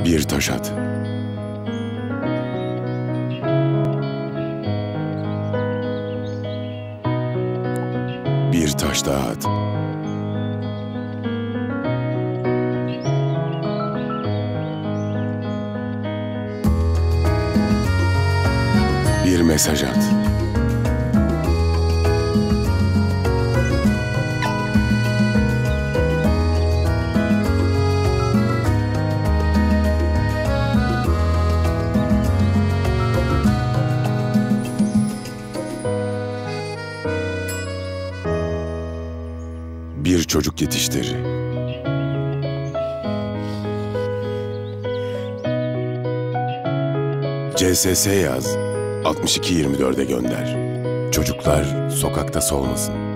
Bir taş at. Bir taş daha at. Bir mesaj at. Bir çocuk yetiştir. CSS yaz, 6224'e gönder. Çocuklar sokakta solmasın.